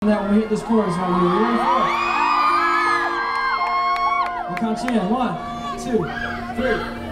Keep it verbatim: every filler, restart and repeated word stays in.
that when we hit this chorus on you. You ready for it? We'll count you in. One, two, three.